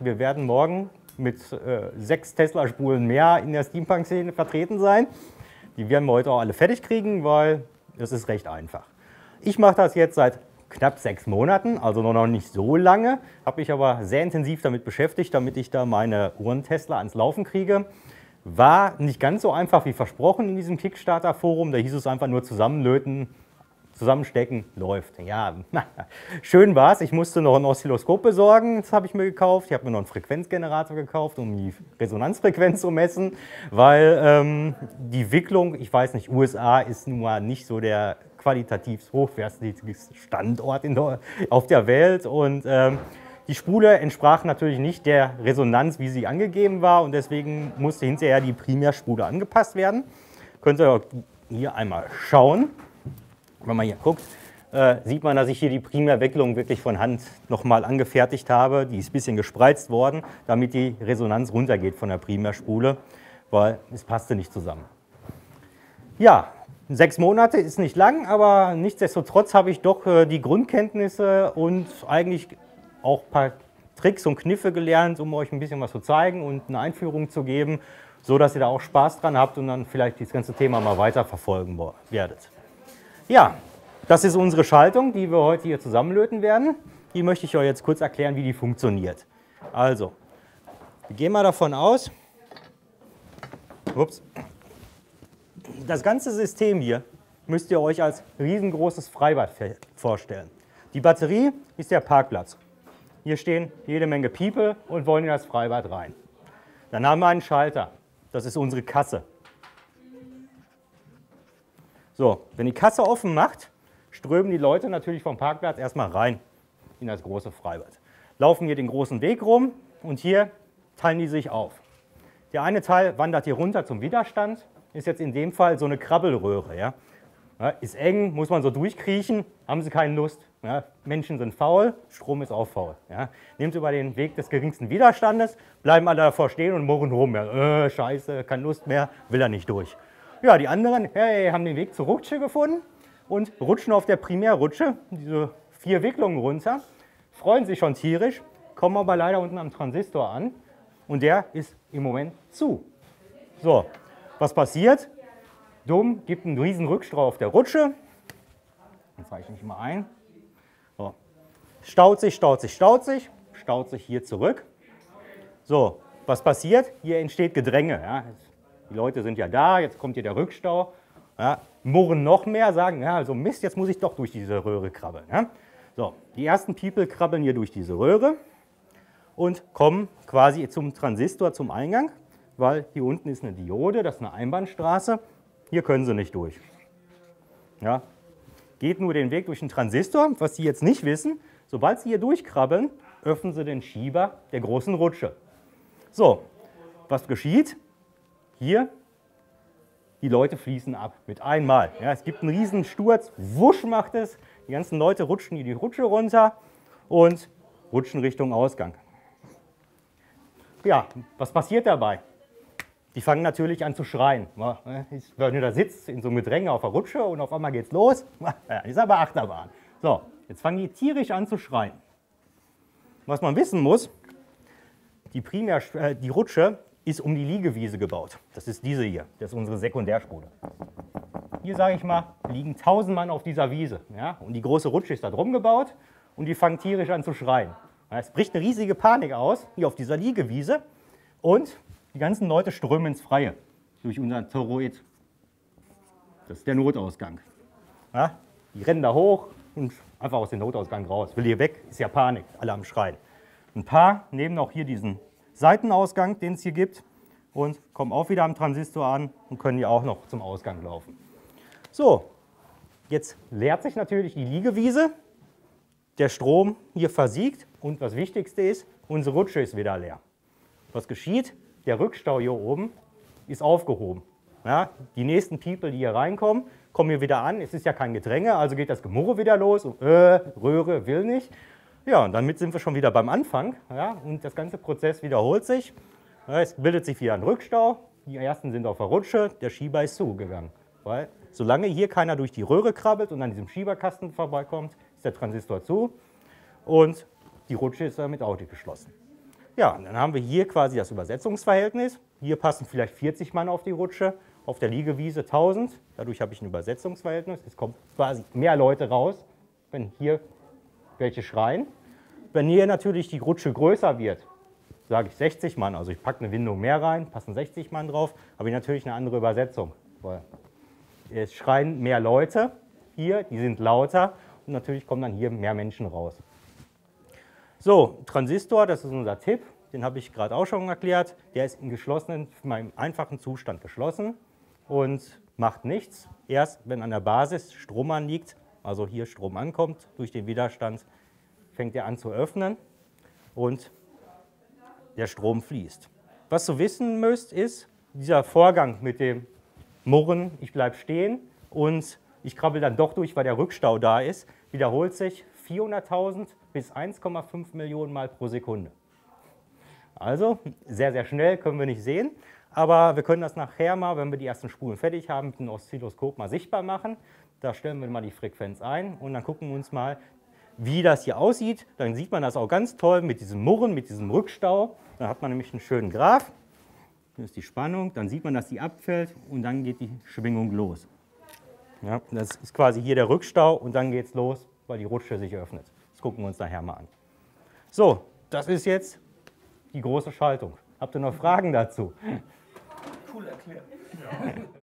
Wir werden morgen mit 6 Tesla-Spulen mehr in der Steampunk-Szene vertreten sein. Die werden wir heute auch alle fertig kriegen, weil das ist recht einfach. Ich mache das jetzt seit knapp 6 Monaten, also noch nicht so lange, habe mich aber sehr intensiv damit beschäftigt, damit ich da meine Uhren-Tesla ans Laufen kriege. War nicht ganz so einfach wie versprochen in diesem Kickstarter-Forum, da hieß es einfach nur zusammenlöten, zusammenstecken, läuft. Ja, schön war es. Ich musste noch ein Oszilloskop besorgen, das habe ich mir gekauft. Ich habe mir noch einen Frequenzgenerator gekauft, um die Resonanzfrequenz zu messen, weil die Wicklung, ich weiß nicht, USA ist nun mal nicht so der qualitativ hochwertigste Standort auf der Welt und die Spule entsprach natürlich nicht der Resonanz, wie sie angegeben war und deswegen musste hinterher die Primärspule angepasst werden. Könnt ihr hier einmal schauen. Wenn man hier guckt, sieht man, dass ich hier die Primärwicklung wirklich von Hand nochmal angefertigt habe. Die ist ein bisschen gespreizt worden, damit die Resonanz runtergeht von der Primärspule, weil es passte nicht zusammen. Ja, 6 Monate ist nicht lang, aber nichtsdestotrotz habe ich doch die Grundkenntnisse und eigentlich auch ein paar Tricks und Kniffe gelernt, um euch ein bisschen was zu zeigen und eine Einführung zu geben, so dass ihr da auch Spaß dran habt und dann vielleicht das ganze Thema mal weiter verfolgen werdet. Ja, das ist unsere Schaltung, die wir heute hier zusammenlöten werden. Die möchte ich euch jetzt kurz erklären, wie die funktioniert. Also, wir gehen mal davon aus, das ganze System hier müsst ihr euch als riesengroßes Freibad vorstellen. Die Batterie ist der Parkplatz. Hier stehen jede Menge People und wollen in das Freibad rein. Dann haben wir einen Schalter, das ist unsere Kasse. So, wenn die Kasse offen macht, strömen die Leute natürlich vom Parkplatz erstmal rein in das große Freibad. Laufen hier den großen Weg rum und hier teilen die sich auf. Der eine Teil wandert hier runter zum Widerstand, ist jetzt in dem Fall so eine Krabbelröhre. Ja? Ja, ist eng, muss man so durchkriechen, haben sie keine Lust. Ja? Menschen sind faul, Strom ist auch faul. Ja? Nehmt über den Weg des geringsten Widerstandes, bleiben alle davor stehen und murren rum. Ja, scheiße, keine Lust mehr, will er nicht durch. Ja, die anderen haben den Weg zur Rutsche gefunden und rutschen auf der Primärrutsche, diese 4 Wicklungen runter, freuen sich schon tierisch, kommen aber leider unten am Transistor an und der ist im Moment zu. So, was passiert? Dumm, gibt einen riesen Rückstau auf der Rutsche. Den zeichne ich mal ein. So. Staut sich hier zurück. So, was passiert? Hier entsteht Gedränge. Ja. Die Leute sind ja da, jetzt kommt hier der Rückstau, ja, murren noch mehr, sagen, ja, also Mist, jetzt muss ich doch durch diese Röhre krabbeln. Ja. So, die ersten People krabbeln hier durch diese Röhre und kommen quasi zum Transistor, zum Eingang, weil hier unten ist eine Diode, das ist eine Einbahnstraße, hier können sie nicht durch. Ja. Geht nur den Weg durch den Transistor, was Sie jetzt nicht wissen, sobald Sie hier durchkrabbeln, öffnen Sie den Schieber der großen Rutsche. So, was geschieht? Hier, die Leute fließen ab mit einmal. Ja, es gibt einen riesen Sturz, wusch macht es, die ganzen Leute rutschen die Rutsche runter und rutschen Richtung Ausgang. Ja, was passiert dabei? Die fangen natürlich an zu schreien. Wenn ihr da sitzt in so einem Gedränge auf der Rutsche und auf einmal geht's los, ist aber Achterbahn. So, jetzt fangen die tierisch an zu schreien. Was man wissen muss, die Rutsche ist um die Liegewiese gebaut. Das ist diese hier, das ist unsere Sekundärspule. Hier, sage ich mal, liegen 1000 Mann auf dieser Wiese. Ja? Und die große Rutsche ist da drum gebaut und die fangen tierisch an zu schreien. Ja, es bricht eine riesige Panik aus, hier auf dieser Liegewiese und die ganzen Leute strömen ins Freie durch unseren Toroid. Das ist der Notausgang. Ja? Die rennen da hoch und einfach aus dem Notausgang raus. Will hier weg, ist ja Panik, alle am Schreien. Ein paar nehmen auch hier diesen Seitenausgang, den es hier gibt, und kommen auch wieder am Transistor an und können hier auch noch zum Ausgang laufen. So, jetzt leert sich natürlich die Liegewiese, der Strom hier versiegt und das Wichtigste ist, unsere Rutsche ist wieder leer. Was geschieht? Der Rückstau hier oben ist aufgehoben. Ja, die nächsten People, die hier reinkommen, kommen hier wieder an. Es ist ja kein Gedränge, also geht das Gemurre wieder los. Und, Röhre will nicht. Ja, und damit sind wir schon wieder beim Anfang. Ja, und das ganze Prozess wiederholt sich. Ja, es bildet sich wieder ein Rückstau. Die ersten sind auf der Rutsche, der Schieber ist zugegangen. Weil solange hier keiner durch die Röhre krabbelt und an diesem Schieberkasten vorbeikommt, ist der Transistor zu und die Rutsche ist damit auch geschlossen. Ja, und dann haben wir hier quasi das Übersetzungsverhältnis. Hier passen vielleicht 40 Mann auf die Rutsche, auf der Liegewiese 1000. Dadurch habe ich ein Übersetzungsverhältnis. Es kommen quasi mehr Leute raus, wenn hier welche schreien. Wenn hier natürlich die Rutsche größer wird, sage ich 60 Mann, also ich packe eine Windung mehr rein, passen 60 Mann drauf, habe ich natürlich eine andere Übersetzung. Weil es schreien mehr Leute hier, die sind lauter und natürlich kommen dann hier mehr Menschen raus. So, Transistor, das ist unser Tipp, den habe ich gerade auch schon erklärt. Der ist in meinem einfachen Zustand geschlossen und macht nichts. Erst wenn an der Basis Strom anliegt, also hier Strom ankommt durch den Widerstand, fängt er an zu öffnen und der Strom fließt. Was du wissen müsst, ist, dieser Vorgang mit dem Murren, ich bleibe stehen und ich krabbel dann doch durch, weil der Rückstau da ist, wiederholt sich 400.000 bis 1,5 Millionen Mal pro Sekunde. Also sehr, sehr schnell, können wir nicht sehen, aber wir können das nachher mal, wenn wir die ersten Spulen fertig haben, mit dem Oszilloskop mal sichtbar machen. Da stellen wir mal die Frequenz ein und dann gucken wir uns mal, wie das hier aussieht. Dann sieht man das auch ganz toll mit diesem Murren, mit diesem Rückstau. Dann hat man nämlich einen schönen Graph. Das ist die Spannung, dann sieht man, dass die abfällt und dann geht die Schwingung los. Ja, das ist quasi hier der Rückstau und dann geht es los, weil die Rutsche sich öffnet. Das gucken wir uns nachher mal an. So, das ist jetzt die große Schaltung. Habt ihr noch Fragen dazu? Cool erklärt. Ja.